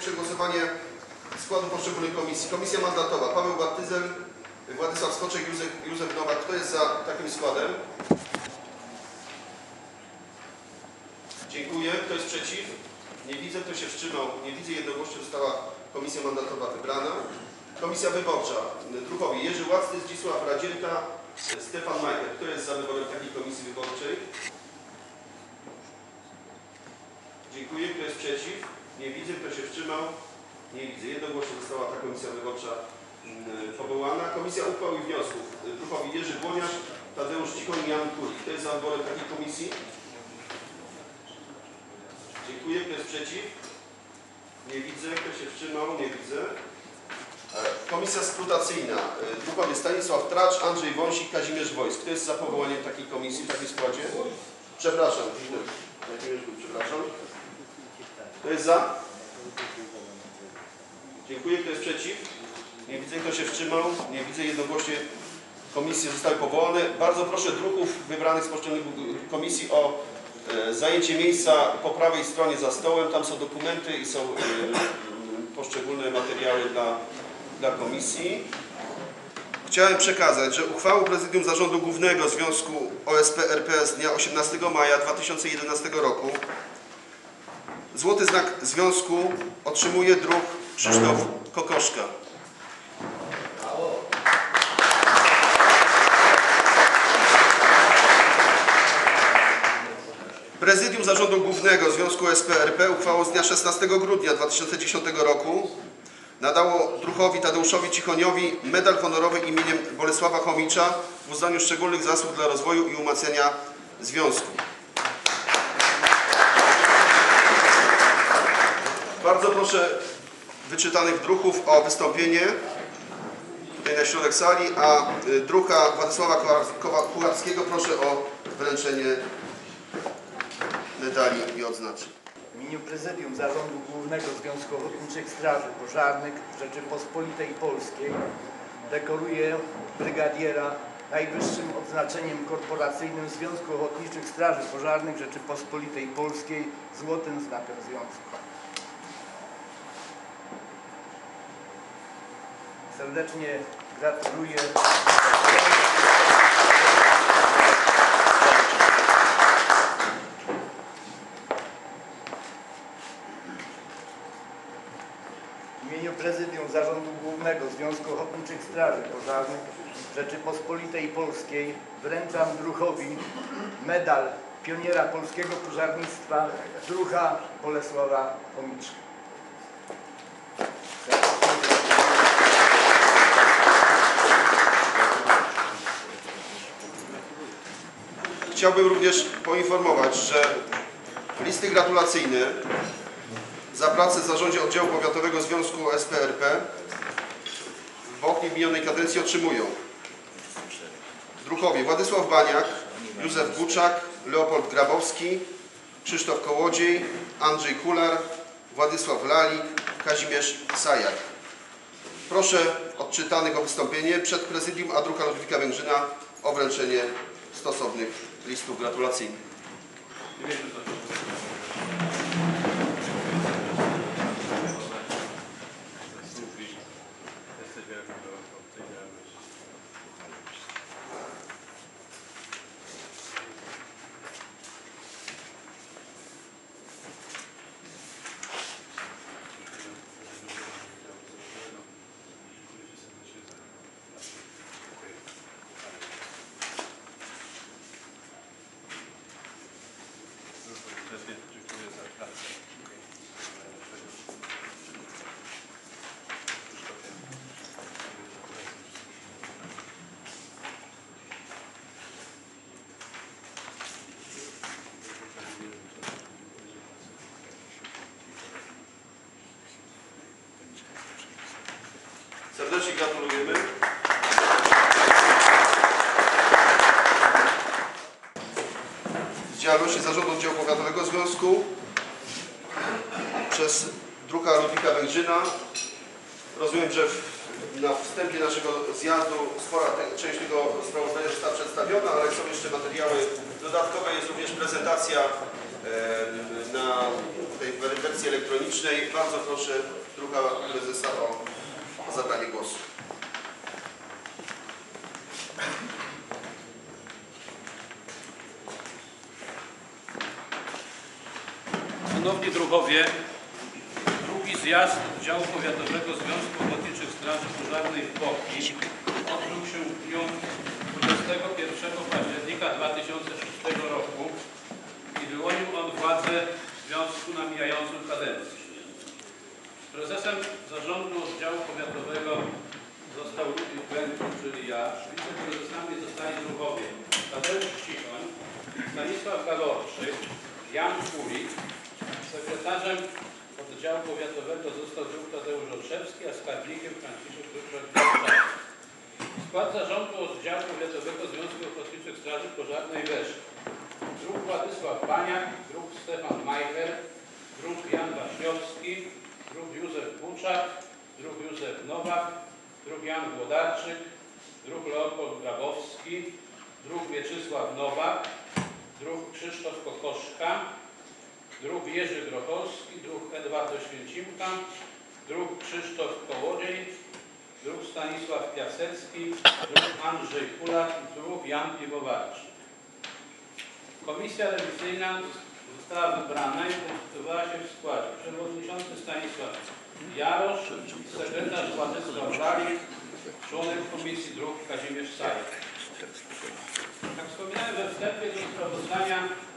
przegłosowanie składu poszczególnych komisji. Komisja mandatowa: Paweł Bartyzel, Władysław Skoczek, Józef Nowak. Kto jest za takim składem? Dziękuję. Kto jest przeciw? Nie widzę. Kto się wstrzymał? Nie widzę. Jednogłośnie została komisja mandatowa wybrana. Komisja wyborcza: druhowie Jerzy Łacny, Zdzisław Radzielka, Stefan Majcher. Kto jest za wyborem takiej komisji wyborczej? Dziękuję. Kto jest przeciw? Nie widzę. Kto się wstrzymał? Nie widzę. Jednogłośnie została ta komisja wyborcza powołana. Komisja uchwał i wniosków: druhowie Jerzy Błoniarz, Tadeusz Cichoń i Jan Kulik. Kto jest za wyborem takiej komisji? Dziękuję. Kto jest przeciw? Nie widzę. Kto się wstrzymał? Nie widzę. Komisja skrutacyjna: druhowie Stanisław Tracz, Andrzej Wąsik, Kazimierz Wojsk. Kto jest za powołaniem takiej komisji, w takim składzie? Przepraszam. Przepraszam. Kto jest za? Dziękuję. Kto jest przeciw? Nie widzę. Kto się wstrzymał? Nie widzę. Jednogłośnie komisje zostały powołane. Bardzo proszę druhów wybranych z poszczególnych komisji o zajęcie miejsca po prawej stronie za stołem. Tam są dokumenty i są poszczególne materiały dla komisji. Chciałem przekazać, że uchwałą Prezydium Zarządu Głównego Związku OSP RP z dnia 18 maja 2011 roku złoty znak związku otrzymuje druh Krzysztof Kokoszka. Prezydium Zarządu Głównego Związku OSP RP uchwałą z dnia 16 grudnia 2010 roku nadało druhowi Tadeuszowi Cichoniowi medal honorowy imieniem Bolesława Chomicza w uznaniu szczególnych zasług dla rozwoju i umacniania związku. Bardzo proszę wyczytanych druhów o wystąpienie tutaj na środek sali, a druha Władysława Kucharskiego proszę o wręczenie medali i odznaczeń. W imieniu Prezydium Zarządu Głównego Związku Ochotniczych Straży Pożarnych Rzeczypospolitej Polskiej dekoruję brygadiera najwyższym odznaczeniem korporacyjnym Związku Ochotniczych Straży Pożarnych Rzeczypospolitej Polskiej złotym znakiem związku. Serdecznie gratuluję. W imieniu Prezydium Zarządu Głównego Związku Ochotniczych Straży Pożarnych Rzeczypospolitej Polskiej wręczam druhowi medal pioniera polskiego pożarnictwa druha Bolesława Chomicza. Chciałbym również poinformować, że listy gratulacyjne za pracę w zarządzie oddziału powiatowego Związku OSP RP w oknie minionej kadencji otrzymują druhowie Władysław Baniak, Józef Buczak, Leopold Grabowski, Krzysztof Kołodziej, Andrzej Kular, Władysław Lalik, Kazimierz Sajak. Proszę odczytanych o wystąpienie przed prezydium, a druha Ludwika Węgrzyna o wręczenie stosownych listów gratulacyjnych. Serdecznie gratulujemy. Z działalności Zarządu Oddziału Powiatowego Związku przez druha Ludwika Węgrzyna. Rozumiem, że na wstępie naszego zjazdu spora część tego sprawozdania została przedstawiona, ale są jeszcze materiały dodatkowe. Jest również prezentacja na tej wersji elektronicznej. Bardzo proszę druga prezesa o zabranie głosu. Szanowni druhowie, drugi zjazd Działu Powiatowego Związku Ochotniczych Straży Pożarnej w Bochni odbył się w dniu 21 października 2006 roku i wyłonił on władzę związku na mijającą kadencję. Prezesem zarządu oddziału powiatowego został Ludwik Węgiel, czyli ja. Wiceprezesami zostali druhowie Tadeusz Cichoń, Stanisław Galorczyk, Jan Kulik. Sekretarzem oddziału powiatowego został druk Tadeusz Olszewski, a skarbnikiem Franciszek Krzysztof. Skład zarządu oddziału powiatowego Związku Ochotniczych Straży Pożarnej weszli druk Władysław Baniak, druk Stefan Majcher, druk Jan Waśniowski, druk Józef Buczak, druk Józef Nowak, druk Jan Włodarczyk, druk Leopold Grabowski, druk Mieczysław Nowak, druk Krzysztof Kokoszka, druk Jerzy Grocholski, druk Edward Oświęcimka, druk Krzysztof Kołodziej, druk Stanisław Piasecki, druk Andrzej Kulak i druk Jan Piwowarczyk. Komisja rewizyjna została wybrana i konstytuowała się w składzie przewodniczący Stanisław Jarosz, sekretarz Władysław Ralik, członek Komisji Dróg Kazimierz Sajek. Jak wspominałem we wstępie do sprawozdania,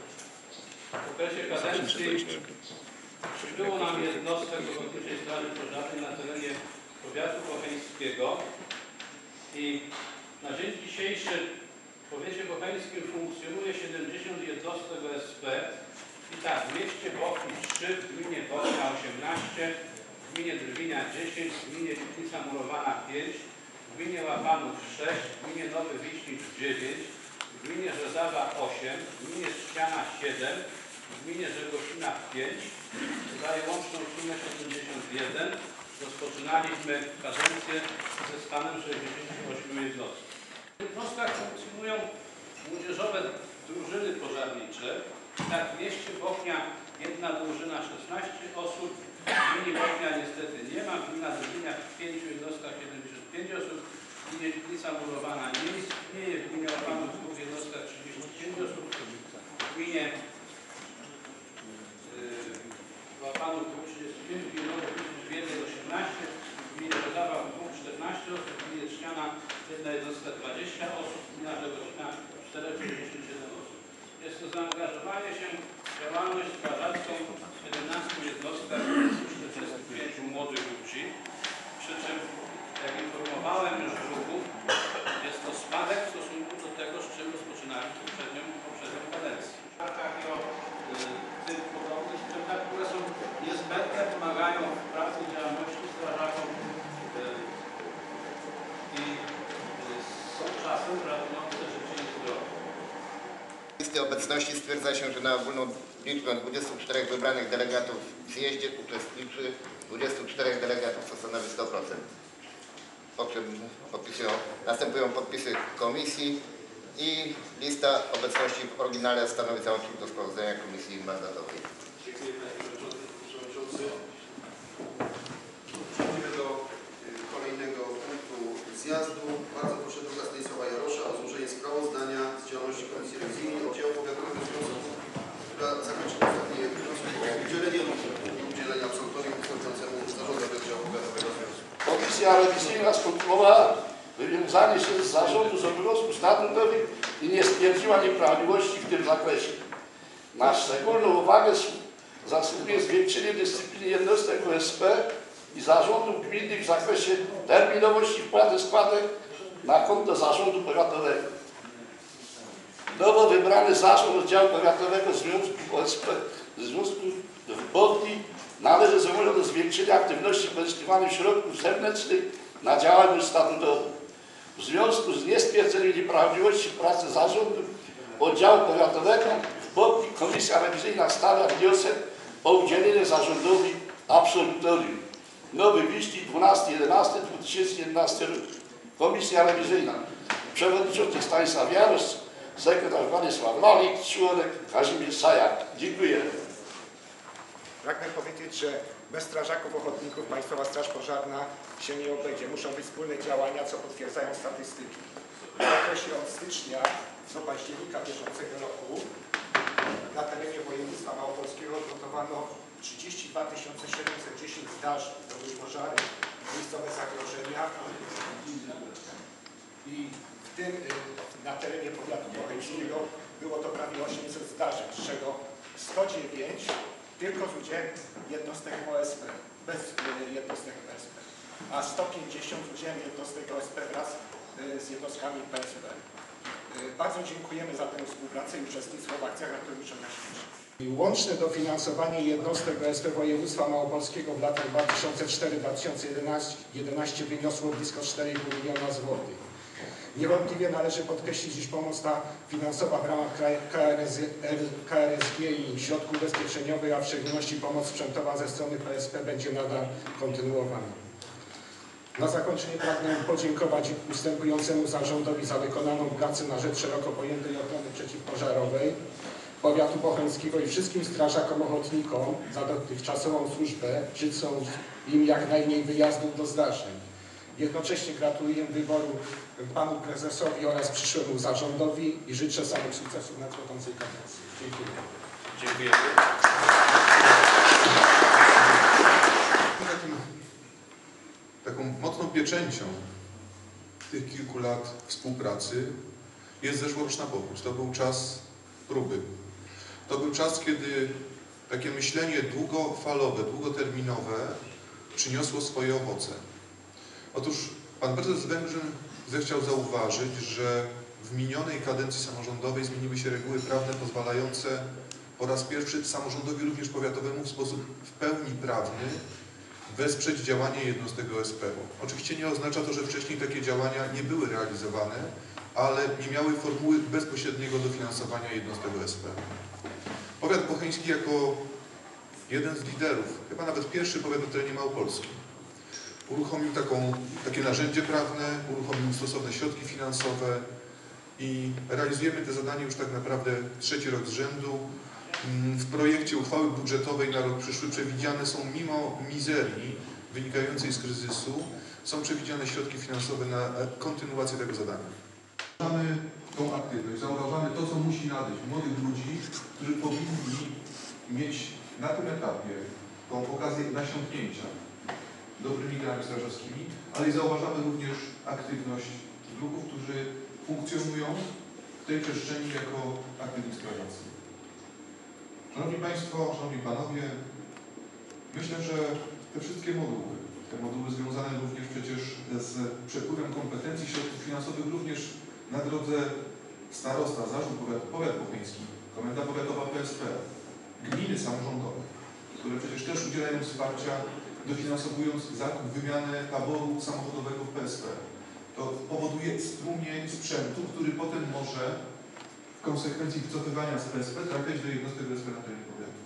w okresie kadencji przybyło nam jednostek Ochotniczej Straży Pożarnej na terenie powiatu bocheńskiego i na dzień dzisiejszy w powiecie bocheńskim funkcjonuje 70 jednostek OSP i tak w mieście Bochni 3, w gminie Bochnia 18, w gminie Drwinia 10, w gminie Lipica Murowana 5, w gminie Łapanów 6, w gminie Nowy Wiśnicz 9, w gminie Rzezawa 8, w gminie Trzciana 7, w gminie Żegosina 5, daje łączną sumę 71. Rozpoczynaliśmy kadencję ze stanem 68 jednostek. W jednostkach funkcjonują młodzieżowe drużyny pożarnicze. Tak, w mieście Bochnia jedna drużyna 16 osób, w gminie Bochnia niestety nie ma, gmina Drwinia w 5 jednostkach 75 osób, w gminie Lipica Murowana nie istnieje, w gminie Łapanów w 2 jednostkach 35 osób, w gminie Łapanów 35, w gminie Nowy Wiśnicz 18, w gminie Rzezawa 14 osób, w gminie Trzciana jedna jednostka 20 osób, w gminie Żegosina 457 osób. Jest to zaangażowanie się w działalność strażacką w 17 jednostkach 45 młodych ludzi, przy czym, jak informowałem już drugów, jest to spadek w stosunku do tego, z czym rozpoczynali poprzednią kadencję. I o tych podobnych sprzętach, które są niezbędne, pomagają w pracy i działalności strażaków i są czasem ratujące życie i zdrowie. Z listy obecności stwierdza się, że na ogólną liczbę 24 wybranych delegatów w zjeździe uczestniczy 24 delegatów, co stanowi 100%. Po czym następują podpisy komisji i lista obecności w oryginale stanowi załącznik do sprawozdania komisji mandatowej. Dziękuję panie przewodniczący. Przechodzimy do kolejnego punktu zjazdu. Bardzo proszę druga Stanisława Jarosza o złożenie sprawozdania z działalności Komisji Rewizyjnej oddziału powiatowego związku, która zakończy ostatnie wniosek o udzielenie absolutorium przewodniczącemu zarządowi oddziału powiatowego związku. Komisja rewizyjna skontrolowała wywiązanie się z zarządu z obowiązków statutowych i nie stwierdziła nieprawidłowości w tym zakresie. Na szczególną uwagę zasługuje zwiększenie dyscypliny jednostek OSP i zarządów gminnych w zakresie terminowości wpłaty składek na konto zarządu powiatowego. Nowo wybrany zarząd oddziału powiatowego Związku OSP Związku w Bochni należy do zwiększenia aktywności pozyskiwanych środków zewnętrznych na działalność statutową. W związku z niestwierdzeniem nieprawidłowości pracy zarządu oddziału powiatowego w Bochni komisja rewizyjna stawia wniosek o udzielenie zarządowi absolutorium. Nowy Wiśnicz 12.11.2011 rok. Komisja rewizyjna. Przewodniczący Stanisław Jarosz, sekretarz Władysław Lolik, członek Kazimierz Sajak. Dziękuję. Pragnę powiedzieć, że bez strażaków ochotników Państwowa Straż Pożarna się nie obejdzie. Muszą być wspólne działania, co potwierdzają statystyki. W okresie od stycznia do października bieżącego roku na terenie województwa małopolskiego odnotowano 32 710 zdarzeń. To były pożary, miejscowe zagrożenia i w tym na terenie powiatu bocheńskiego było to prawie 800 zdarzeń, z czego 109 tylko z udziałem jednostek OSP, bez jednostek PSP, a 150 z udziałem jednostek OSP wraz z jednostkami PSP. Bardzo dziękujemy za tę współpracę i uczestnictwo w akcjach ratowniczo gaśniczych. Łączne dofinansowanie jednostek OSP województwa małopolskiego w latach 2004-2011 wyniosło blisko 4,5 miliona złotych. Niewątpliwie należy podkreślić, iż pomoc ta finansowa w ramach KRSG i środków ubezpieczeniowych, a w szczególności pomoc sprzętowa ze strony PSP będzie nadal kontynuowana. Na zakończenie pragnę podziękować ustępującemu zarządowi za wykonaną pracę na rzecz szeroko pojętej ochrony przeciwpożarowej powiatu bocheńskiego i wszystkim strażakom ochotnikom za dotychczasową służbę, życząc im jak najmniej wyjazdów do zdarzeń. Jednocześnie gratuluję wyboru panu prezesowi oraz przyszłemu zarządowi i życzę samych sukcesów na nadchodzącej kadencji. Dziękuję. Dziękujemy. Taką mocną pieczęcią tych kilku lat współpracy jest zeszłoroczna powódź. To był czas próby. To był czas, kiedy takie myślenie długofalowe, długoterminowe przyniosło swoje owoce. Otóż pan prezes Węgrzyn zechciał zauważyć, że w minionej kadencji samorządowej zmieniły się reguły prawne pozwalające po raz pierwszy samorządowi również powiatowemu w sposób w pełni prawny wesprzeć działanie jednostek OSP. Oczywiście nie oznacza to, że wcześniej takie działania nie były realizowane, ale nie miały formuły bezpośredniego dofinansowania jednostek OSP. Powiat bocheński jako jeden z liderów, chyba nawet pierwszy powiat na terenie Małopolski, uruchomił takie narzędzie prawne, uruchomił stosowne środki finansowe i realizujemy te zadanie już tak naprawdę trzeci rok z rzędu. W projekcie uchwały budżetowej na rok przyszły przewidziane są, mimo mizerii wynikającej z kryzysu, są przewidziane środki finansowe na kontynuację tego zadania. Zauważamy tą aktywność, zauważamy to, co musi nadejść młodych ludzi, którzy powinni mieć na tym etapie tą okazję nasiąknięcia dobrymi grami strażackimi, ale i zauważamy również aktywność druhów, którzy funkcjonują w tej przestrzeni jako aktywni strażacy. Szanowni Państwo, Szanowni Panowie, myślę, że te wszystkie moduły związane również przecież z przepływem kompetencji środków finansowych również na drodze starosta, zarząd powiat bocheński, komenda powiatowa PSP, gminy samorządowe, które przecież też udzielają wsparcia, dofinansowując zakup, wymianę taboru samochodowego w PSP. To powoduje strumień sprzętu, który potem może w konsekwencji wycofywania z PSP trafiać do jednostek PSP na terenie powiatu.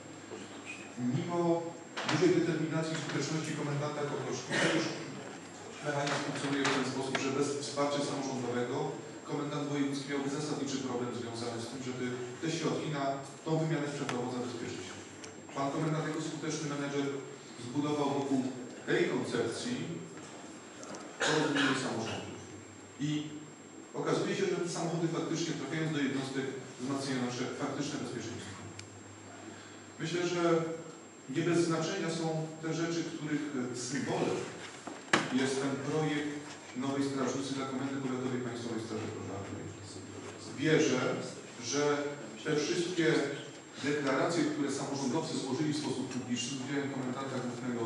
Mimo dużej determinacji i skuteczności komendanta Kokoszki, już mechanizm funkcjonuje w ten sposób, że bez wsparcia samorządowego komendant wojewódzki miałby zasadniczy problem związany z tym, żeby te środki na tą wymianę sprzętową zabezpieczyć. Pan komendant jako skuteczny menedżer zbudował wokół tej koncepcji porozumienie samorządów. I okazuje się, że te samochody faktycznie trafiając do jednostek wzmacniają nasze faktyczne bezpieczeństwo. Myślę, że nie bez znaczenia są te rzeczy, których symbolem jest ten projekt nowej strażnicy dla Komendy Powiatowej Państwowej Straży Pożarnej. Wierzę, że te wszystkie deklaracje, które samorządowcy złożyli w sposób publiczny z udziałem komendanta głównego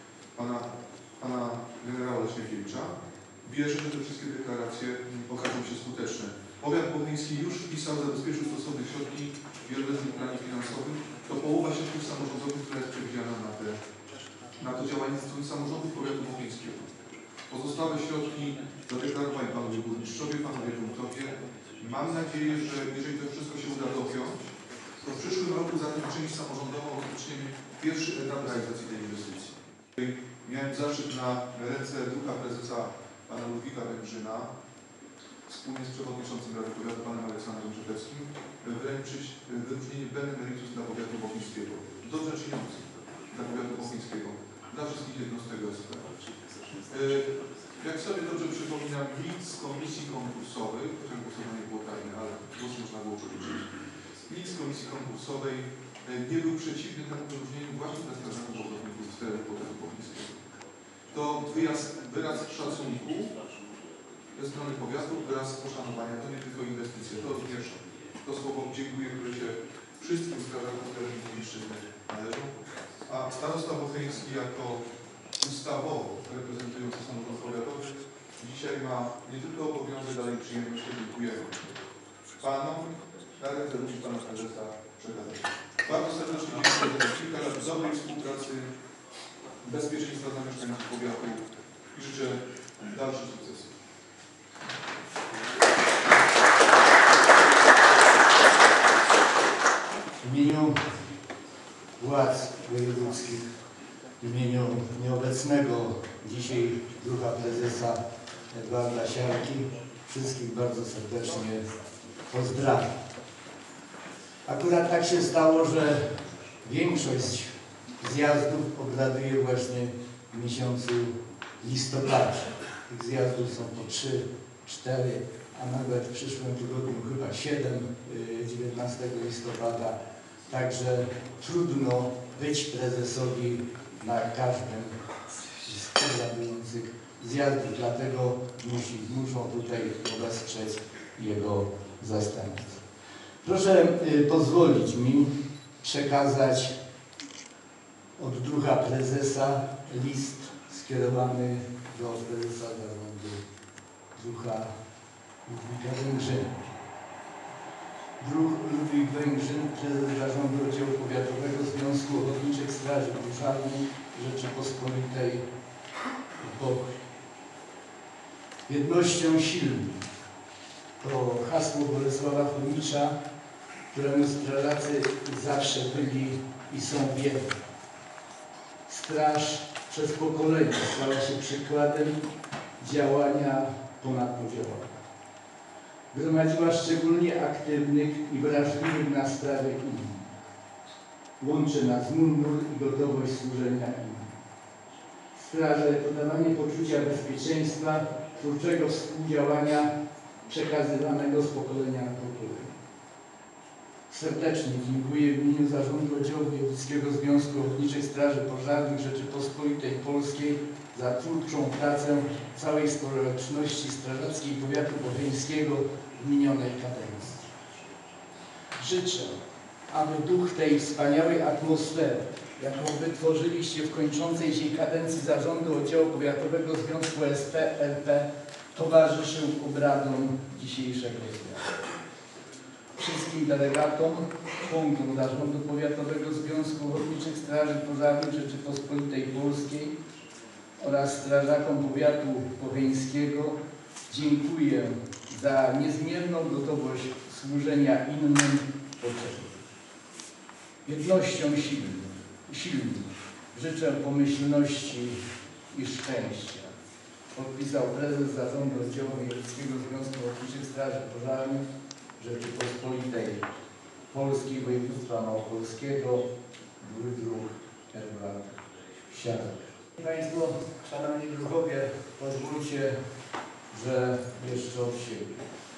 pana generała Leśniekiewicza, wierzę, że te wszystkie deklaracje okażą się skuteczne. Powiat bocheński już wpisał, zabezpieczył stosowne środki w wieloletnim planie finansowym. To połowa środków samorządowych, która jest przewidziana na to działanie ze strony samorządów powiatu bocheńskiego. Pozostałe środki zadeklarowali panowie burmistrzowie, panowie wójtowie. Mam nadzieję, że jeżeli to wszystko się uda dopiąć, to w przyszłym roku za tę część samorządową rozpoczniemy pierwszy etap realizacji tej inwestycji. Miałem zaszczyt na ręce druga prezesa pana Ludwika Węgrzyna wspólnie z przewodniczącym Rady Powiatu panem Aleksandrem Rzepeckim wręczyć wyróżnienie Benemeritus dla powiatu bocheńskiego. Dobrze-czyniący dla powiatu bocheńskiego, dla wszystkich jednostek OSP. Jak sobie dobrze przypominam, nikt z komisji konkursowej, chociaż głosowanie było tajne, ale głos można było policzyć, nikt z komisji konkursowej nie był przeciwny temu wyróżnieniu właśnie dla strażaków ochotników z terenu powiatu bocheńskiego. To wyraz szacunku ze strony powiatu, wyraz poszanowania, to nie tylko inwestycje, to również to słowo dziękuję, które się wszystkim strażakom terenu Bocheńszczyzny należą, a starosta bocheński jako ustawowo reprezentujący samorząd powiatowy dzisiaj ma nie tylko obowiązek, ale i przyjemność, dziękujemy panom, na ręce ludzi pana prezesa przekazać. Bardzo serdecznie dziękuję za kilka lat dobrej współpracy, bezpieczeństwa dla mieszkańców powiatu i życzę dalszych sukcesów. W imieniu władz wojewódzkich, w imieniu nieobecnego dzisiaj druga prezesa Edwarda Siarki, wszystkich bardzo serdecznie pozdrawiam. Akurat tak się stało, że większość zjazdów obraduje właśnie w miesiącu listopadzie. Tych zjazdów są po 3, 4, a nawet w przyszłym tygodniu chyba 7, 19 listopada. Także trudno być prezesowi na każdym z obradujących zjazdów, dlatego muszą tutaj wesprzeć jego zastępców. Proszę pozwolić mi przekazać od druga prezesa list skierowany do prezesa zarządu druha Ludwika Węgrzyna. Druh Ludwik Węgrzyn, prezes zarządu oddziału powiatowego Związku Ochotniczych Straży Pożarnej Rzeczypospolitej Bochni. Jednością silną to hasło Bolesława Chomicza, któremu strażacy zawsze byli i są wierni. Straż przez pokolenia stała się przykładem działania ponadpodziałowego. Gromadziła szczególnie aktywnych i wrażliwych na sprawy innych. Łączy nas mundur i gotowość służenia innym. Straże to dawanie poczucia bezpieczeństwa, twórczego współdziałania przekazywanego z pokolenia na pokolenie. Serdecznie dziękuję w imieniu Zarządu Oddziału Wojewódzkiego Związku Ochotniczych Straży Pożarnych Rzeczypospolitej Polskiej za twórczą pracę całej społeczności strażackiej powiatu bocheńskiego w minionej kadencji. Życzę, aby duch tej wspaniałej atmosfery, jaką wytworzyliście w kończącej się kadencji Zarządu Oddziału Powiatowego Związku SP-LP, towarzyszył obradom dzisiejszego dnia. Wszystkim delegatom, członkom Zarządu Powiatowego Związku Ochotniczych Straży Pożarnych Rzeczypospolitej Polskiej oraz strażakom powiatu bocheńskiego dziękuję za niezmierną gotowość służenia innym potrzebom. Jednością silną życzę pomyślności i szczęścia. Podpisał prezes Zarządu Oddziału Wojewódzkiego Związku Ochotniczych Straży Pożarnych Rzeczypospolitej Polskiej, województwa małopolskiego, druh Edward Siarek. Państwo, szanowni druhowie, pozwólcie, że jeszcze od siebie.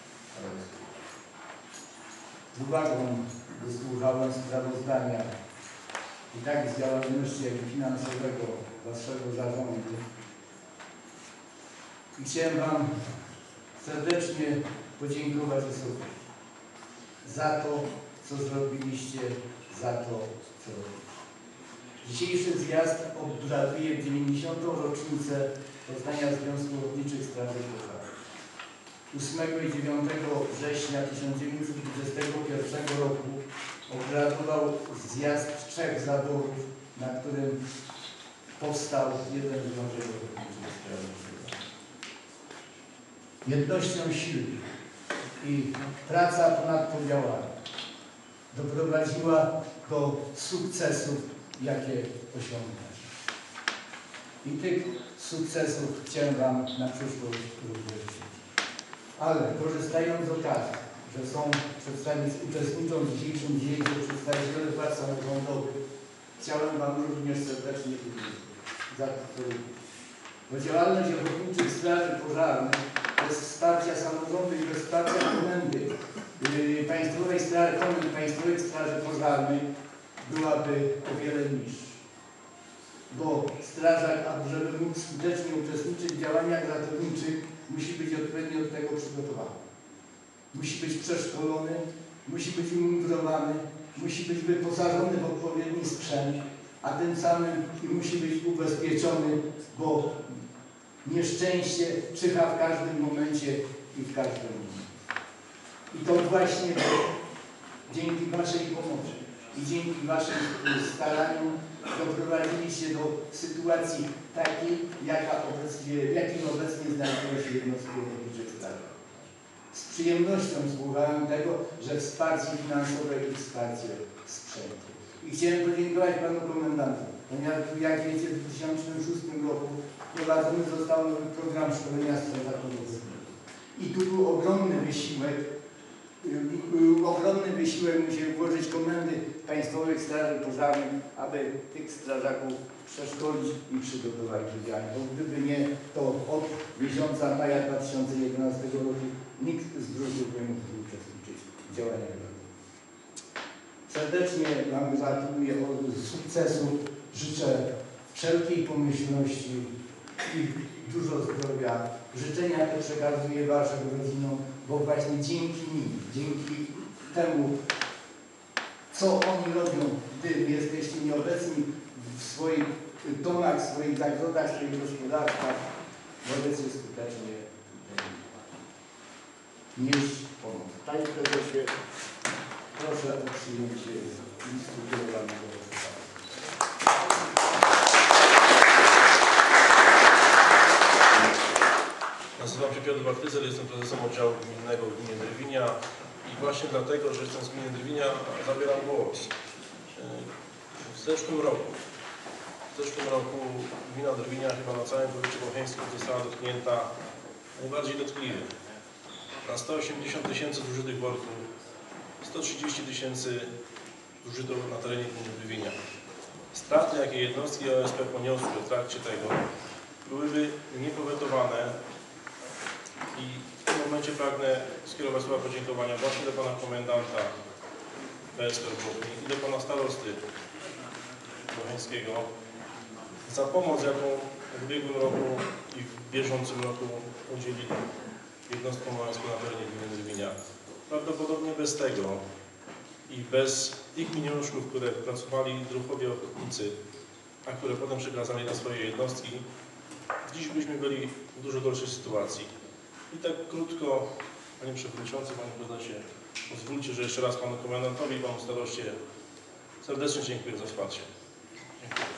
Z uwagą wysłuchałem sprawozdania i tak z działalności, jak i finansowego waszego zarządu. I chciałem wam serdecznie podziękować osobie za to, co zrobiliście, za to, co robicie. Dzisiejszy zjazd obraduje 90. rocznicę powstania Związku Ochotniczych Straży Pożarnych. 8 i 9 września 1921 roku obradował zjazd 3 zaborów, na którym powstał jeden Związek Ochotniczych Straży Pożarnych. Jednością sił i praca ponad podziałami doprowadziła do sukcesów, jakie osiągnęliśmy. I tych sukcesów chciałem wam na przyszłość również życzyć. Ale korzystając z okazji, że uczestniczą w dzisiejszym zjeździe przedstawiciele władz samorządowych, chciałem Wam również serdecznie podziękować za to. Bo działalność ochotniczych straży pożarnych bez wsparcia samorządu i bez wsparcia komendy Państwowej Straży Pożarnej byłaby o wiele niższa. Bo strażak, żeby mógł skutecznie uczestniczyć w działaniach ratowniczych, musi być odpowiednio do tego przygotowany. Musi być przeszkolony, musi być umundurowany, musi być wyposażony w odpowiedni sprzęt, a tym samym musi być ubezpieczony, bo nieszczęście czyha w każdym momencie i w każdym momencie. I to właśnie dzięki Waszej pomocy i dzięki Waszym staraniom doprowadziliście do sytuacji takiej, w jakiej obecnie znajdują się jednostki ochotniczych straży. Z przyjemnością słuchałem tego, że wsparcie finansowe i wsparcie sprzętu. I chciałem podziękować Panu Komendantowi, ponieważ jak wiecie w 2006 roku wprowadzony został nowy program szkolenia strażaków ochotniczych. I tu był ogromny wysiłek musieli włożyć komendy Państwowych Straży Pożarnych, aby tych strażaków przeszkolić i przygotować do działań. Bo gdyby nie, to od miesiąca maja 2011 roku nikt z druhów nie mógł uczestniczyć w działaniach ratowniczych. Serdecznie Wam gratuluję sukcesu, życzę wszelkiej pomyślności i dużo zdrowia. Życzenia te przekazuję Waszym rodzinom, bo właśnie dzięki nim, dzięki temu, co oni robią, gdy jesteście nieobecni w swoich domach, w swoich zagrodach, w swoich gospodarstwach, możecie skutecznie nieść pomoc. Panie Prezesie, proszę o przyjęcie listu kierowanego do ustawy. Nazywam się Piotr Bartyzel, jestem prezesem oddziału gminnego w gminie Drwinia i właśnie dlatego, że jestem z gminy Drwinia, zabieram głos. W zeszłym roku gmina Drwinia chyba na całym powiecie bocheńskim została dotknięta najbardziej dotkliwie. Na 180 000 zużytych worków, 130 000 zużyto na terenie gminy Drwinia. Straty, jakie jednostki OSP poniosły w trakcie tego, byłyby niepowetowane. I w tym momencie pragnę skierować słowa podziękowania właśnie do Pana Komendanta PSP Bochni i do Pana Starosty Bocheńskiego za pomoc, jaką w ubiegłym roku i w bieżącym roku udzieli jednostkom OSP na terenie gminy Drwinia. Prawdopodobnie bez tego i bez tych pieniążków, które pracowali druhowie ochotnicy, a które potem przekazali na swoje jednostki, dziś byśmy byli w dużo gorszej sytuacji. I tak krótko, Panie Przewodniczący, Panie Prezesie, pozwólcie, że jeszcze raz Panu Komendantowi i Panu Staroście serdecznie dziękuję za wsparcie. Dziękuję.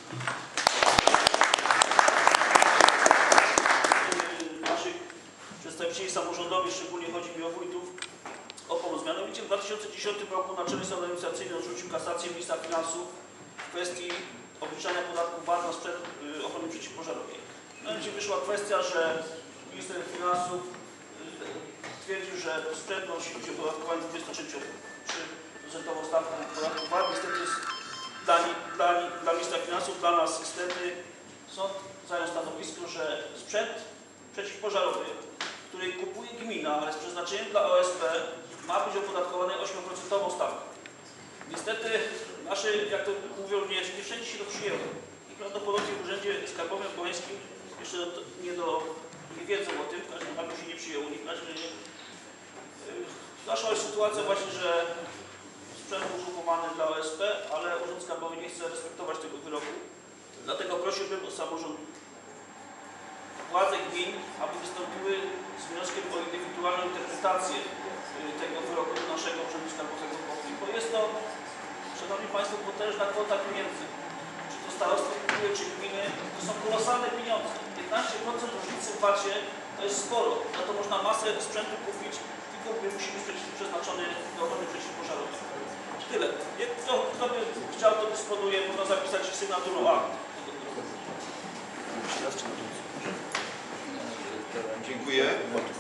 Naszych przedstawicieli samorządowych, szczególnie chodzi mi o wójtów, o pomoc. Mianowicie w 2010 roku Naczelny Sąd Administracyjny odrzucił kasację ministra finansów w kwestii obliczania podatku VAT na sprzęt ochrony przeciwpożarowej. Mianowicie wyszła kwestia, że minister finansów twierdził, że sprzęt musi być opodatkowany 23% stawką podatku VAT. Niestety dla ministra finansów, dla nas niestety sąd zajął stanowisko, że sprzęt przeciwpożarowy, który kupuje gmina, ale z przeznaczeniem dla OSP, ma być opodatkowany 8% stawką. Niestety nasze, jak to mówią, nie wszędzie się to przyjęło. I prawdopodobnie w Urzędzie Skarbowym Bocheńskim jeszcze nie wiedzą o tym, w każdym razie się nie przyjęło. Nasza jest sytuacja właśnie, że sprzęt był kupowany dla OSP, ale Urząd Skarbowy nie chce respektować tego wyroku. Dlatego prosiłbym o samorząd, władze gmin, aby wystąpiły z wnioskiem o indywidualną interpretację tego wyroku do naszego Urzędu Skarbowego w Bochni, bo jest to, Szanowni Państwo, potężna kwota pieniędzy. Czy to starostwo kupuje, czy gminy, to są kolosalne pieniądze. 15% różnicy w VAT-ie to jest sporo. Za to można masę sprzętu kupić, tylko musi być przeznaczony do ochrony przeciwpożarowej. Tyle. Kto by chciał, to dysponuje, można zapisać sygnaturą akt. Dziękuję.